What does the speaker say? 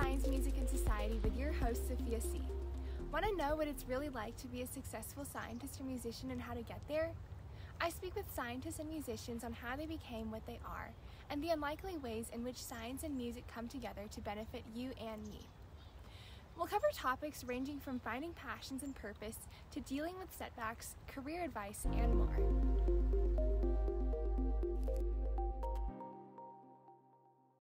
Science, Music, and Society with your host, Sophia C. Want to know what it's really like to be a successful scientist or musician and how to get there? I speak with scientists and musicians on how they became what they are and the unlikely ways in which science and music come together to benefit you and me. We'll cover topics ranging from finding passions and purpose to dealing with setbacks, career advice, and more.